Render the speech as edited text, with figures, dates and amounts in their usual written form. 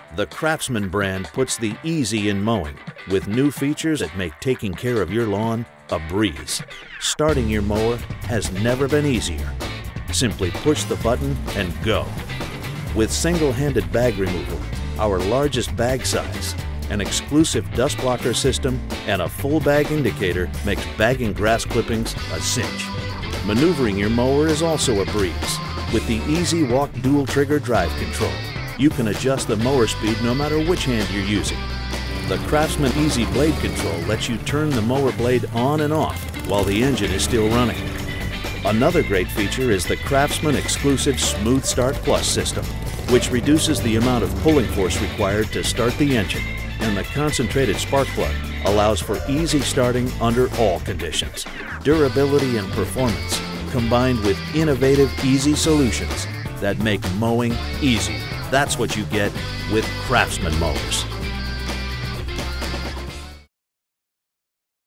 The Craftsman brand puts the easy in mowing with new features that make taking care of your lawn a breeze. Starting your mower has never been easier. Simply push the button and go. With single-handed bag removal, our largest bag size, an exclusive dust blocker system, and a full bag indicator makes bagging grass clippings a cinch. Maneuvering your mower is also a breeze. With the Easy Walk dual trigger drive control, you can adjust the mower speed no matter which hand you're using. The Craftsman Easy Blade Control lets you turn the mower blade on and off while the engine is still running. Another great feature is the Craftsman exclusive Smooth Start Plus system, which reduces the amount of pulling force required to start the engine, and the concentrated spark plug allows for easy starting under all conditions. Durability and performance combined with innovative, easy solutions that make mowing easy. That's what you get with Craftsman mowers.